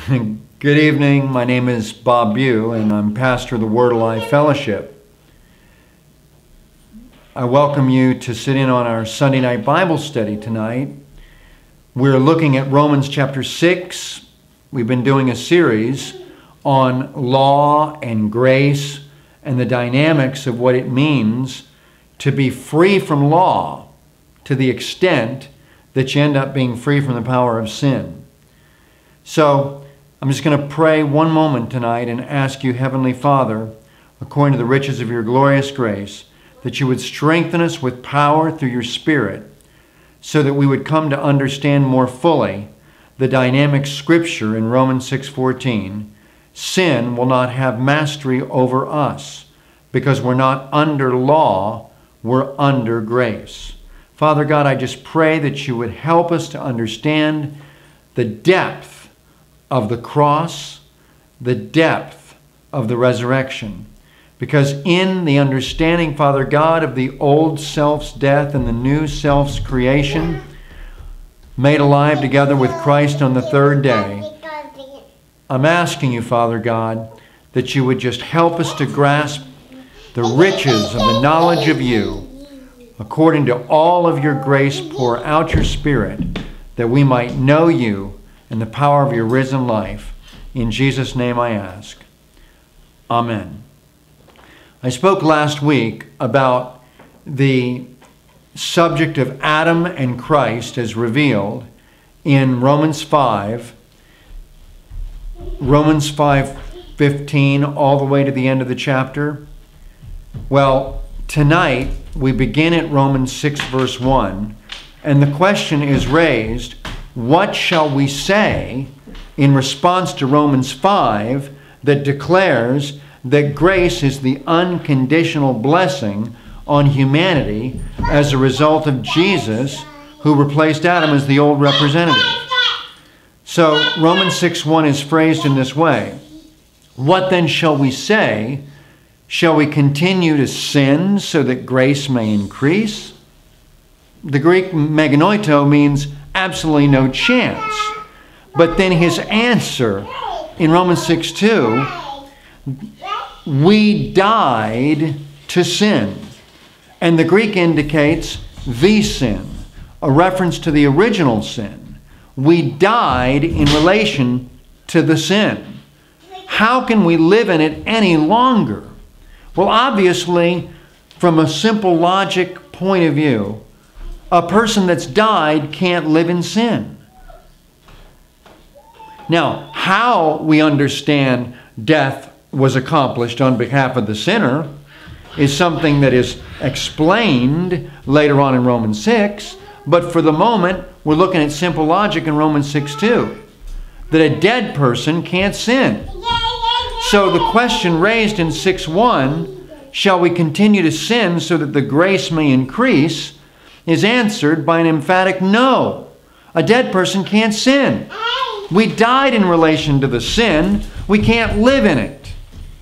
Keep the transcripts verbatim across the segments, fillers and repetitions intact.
Good evening. My name is Bob Bew, and I'm pastor of the Word Alive Fellowship. I welcome you to sit in on our Sunday night Bible study tonight. We're looking at Romans chapter six. We've been doing a series on law and grace and the dynamics of what it means to be free from law to the extent that you end up being free from the power of sin. So I'm just going to pray one moment tonight and ask you, Heavenly Father, according to the riches of your glorious grace, that you would strengthen us with power through your Spirit so that we would come to understand more fully the dynamic scripture in Romans six fourteen. Sin will not have mastery over us because we're not under law, we're under grace. Father God, I just pray that you would help us to understand the depth of the cross, the depth of the resurrection. Because in the understanding, Father God, of the old self's death and the new self's creation, made alive together with Christ on the third day, I'm asking you, Father God, that you would just help us to grasp the riches of the knowledge of you. According to all of your grace, pour out your Spirit that we might know you and the power of your risen life. In Jesus' name I ask. Amen. I spoke last week about the subject of Adam and Christ as revealed in Romans five, Romans five fifteen, all the way to the end of the chapter. Well, tonight we begin at Romans six verse one, and the question is raised, what shall we say in response to Romans five that declares that grace is the unconditional blessing on humanity as a result of Jesus, who replaced Adam as the old representative? So Romans six one is phrased in this way. What then shall we say? Shall we continue to sin so that grace may increase? The Greek meganoito means absolutely no chance. But then his answer in Romans six two, we died to sin. And the Greek indicates the sin, a reference to the original sin. We died in relation to the sin. How can we live in it any longer? Well, obviously, from a simple logic point of view, a person that's died can't live in sin. Now, how we understand death was accomplished on behalf of the sinner is something that is explained later on in Romans six, but for the moment, we're looking at simple logic in Romans six two, that a dead person can't sin. So the question raised in six one, shall we continue to sin so that the grace may increase, is answered by an emphatic no. A dead person can't sin. We died in relation to the sin. We can't live in it.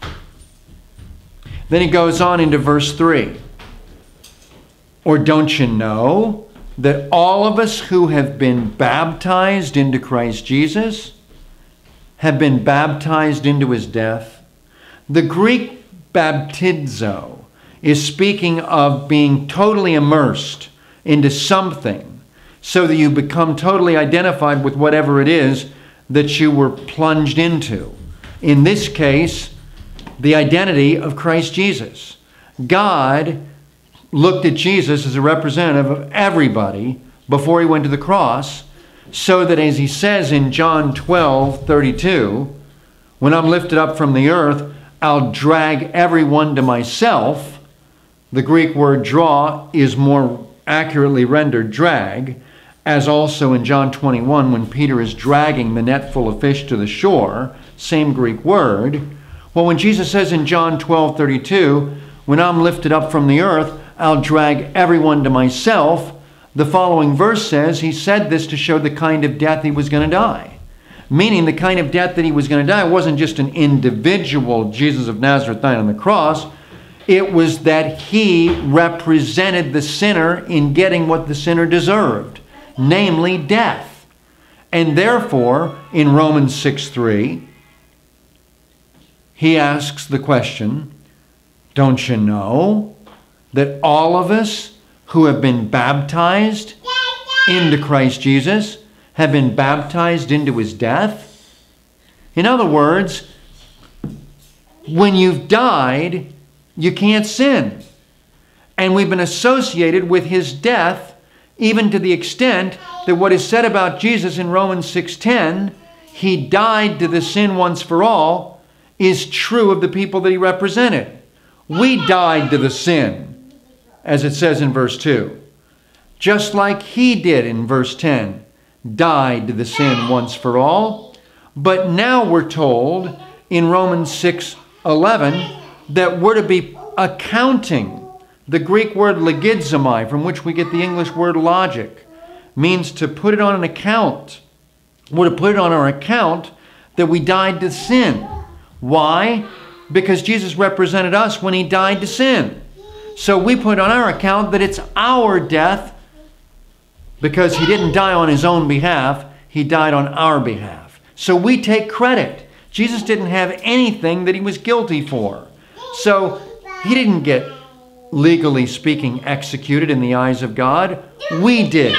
Then he goes on into verse three. Or don't you know that all of us who have been baptized into Christ Jesus have been baptized into his death? The Greek baptizo is speaking of being totally immersed into something so that you become totally identified with whatever it is that you were plunged into. In this case, the identity of Christ Jesus. God looked at Jesus as a representative of everybody before he went to the cross, so that as he says in John twelve thirty-two, when I'm lifted up from the earth, I'll drag everyone to myself. The Greek word draw is more accurately rendered drag, as also in John twenty-one when Peter is dragging the net full of fish to the shore, same Greek word. Well, when Jesus says in John twelve thirty-two, when I'm lifted up from the earth, I'll drag everyone to myself, the following verse says he said this to show the kind of death he was going to die. Meaning the kind of death that he was going to die wasn't just an individual Jesus of Nazareth dying on the cross. It was that he represented the sinner in getting what the sinner deserved, namely death. And therefore, in Romans six three, he asks the question, don't you know that all of us who have been baptized into Christ Jesus have been baptized into his death? In other words, when you've died, you can't sin. And we've been associated with his death, even to the extent that what is said about Jesus in Romans six ten, he died to the sin once for all, is true of the people that he represented. We died to the sin, as it says in verse two. Just like he did in verse ten, died to the sin once for all. But now we're told in Romans six eleven that we're to be accounting. The Greek word logizomai, from which we get the English word logic, means to put it on an account. We're to put it on our account that we died to sin. Why? Because Jesus represented us when he died to sin. So we put on our account that it's our death, because he didn't die on his own behalf, he died on our behalf. So we take credit. Jesus didn't have anything that he was guilty for. So he didn't get, legally speaking, executed in the eyes of God. We did.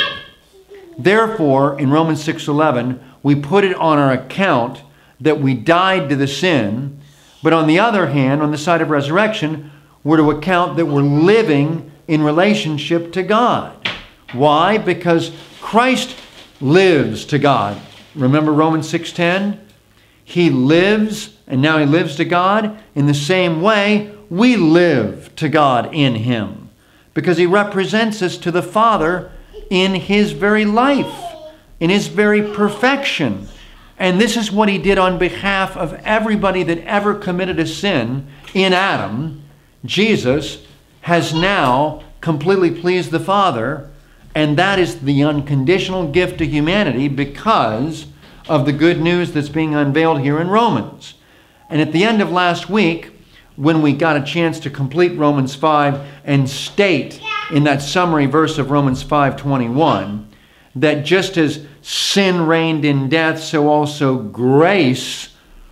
Therefore, in Romans six eleven, we put it on our account that we died to the sin. But on the other hand, on the side of resurrection, we're to account that we're living in relationship to God. Why? Because Christ lives to God. Remember Romans six ten? He lives, and now he lives to God. In the same way, we live to God in him, because he represents us to the Father in his very life, in his very perfection. And this is what he did on behalf of everybody that ever committed a sin in Adam. Jesus has now completely pleased the Father, and that is the unconditional gift to humanity because of the good news that's being unveiled here in Romans. And at the end of last week, when we got a chance to complete Romans five and state in that summary verse of Romans five twenty-one that just as sin reigned in death, so also grace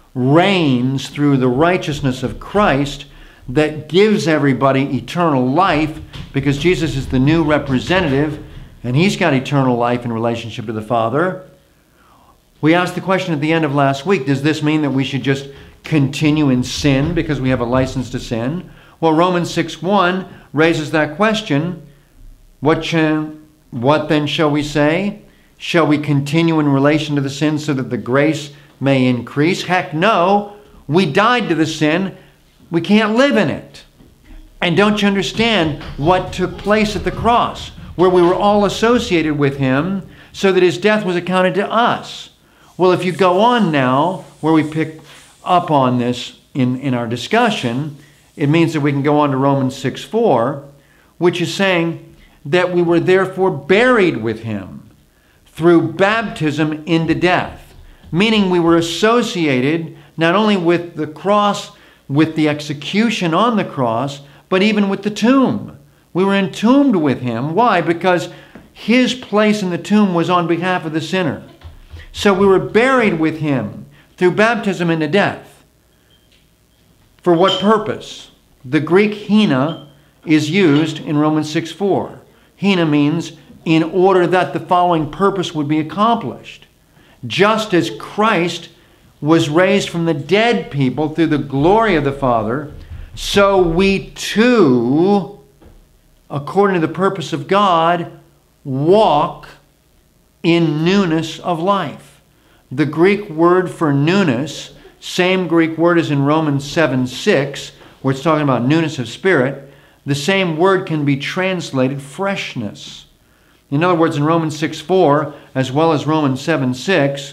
reigns through the righteousness of Christ that gives everybody eternal life, because Jesus is the new representative and he's got eternal life in relationship to the Father. We asked the question at the end of last week, does this mean that we should just continue in sin because we have a license to sin? Well, Romans six one raises that question. What, sh- what then shall we say? Shall we continue in relation to the sin so that the grace may increase? Heck no. We died to the sin. We can't live in it. And don't you understand what took place at the cross, where we were all associated with him so that his death was accounted to us? Well, if you go on now, where we pick up on this in, in our discussion, it means that we can go on to Romans six four, which is saying that we were therefore buried with him through baptism into death, meaning we were associated not only with the cross, with the execution on the cross, but even with the tomb. We were entombed with him. Why? Because his place in the tomb was on behalf of the sinner. So we were buried with him through baptism into death. For what purpose? The Greek hina is used in Romans six four. Hina means in order that the following purpose would be accomplished. Just as Christ was raised from the dead people through the glory of the Father, so we too, according to the purpose of God, walk in newness of life. The Greek word for newness, same Greek word as in Romans seven six, where it's talking about newness of spirit, the same word can be translated freshness. In other words, in Romans six four, as well as Romans seven six,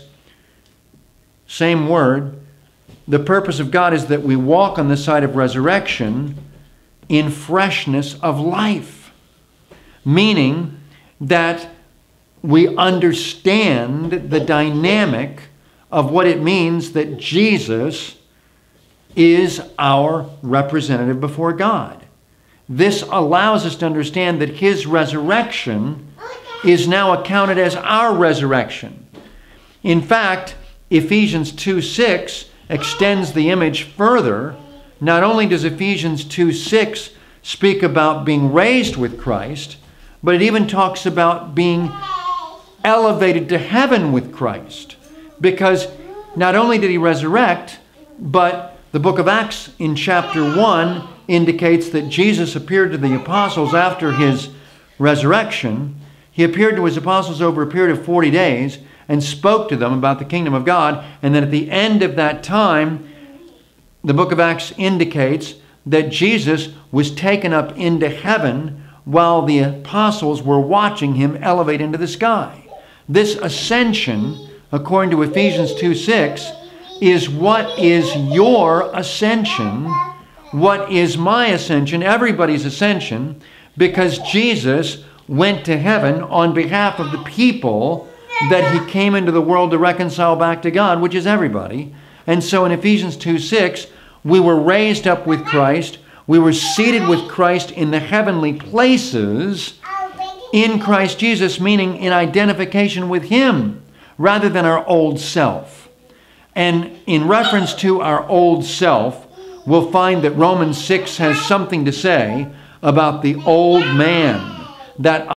same word, the purpose of God is that we walk on the side of resurrection in freshness of life. Meaning that we understand the dynamic of what it means that Jesus is our representative before God. This allows us to understand that his resurrection is now accounted as our resurrection. In fact, Ephesians two six extends the image further. Not only does Ephesians two six speak about being raised with Christ, but it even talks about being elevated to heaven with Christ. Because not only did he resurrect, but the book of Acts in chapter one indicates that Jesus appeared to the apostles after his resurrection. He appeared to his apostles over a period of forty days and spoke to them about the kingdom of God. And then at the end of that time, the book of Acts indicates that Jesus was taken up into heaven while the apostles were watching him elevate into the sky. This ascension, according to Ephesians two six, is what is your ascension, what is my ascension, everybody's ascension, because Jesus went to heaven on behalf of the people that he came into the world to reconcile back to God, which is everybody. And so in Ephesians two six, we were raised up with Christ. We were seated with Christ in the heavenly places in Christ Jesus, meaning in identification with him rather than our old self. And in reference to our old self, we'll find that Romans six has something to say about the old man, that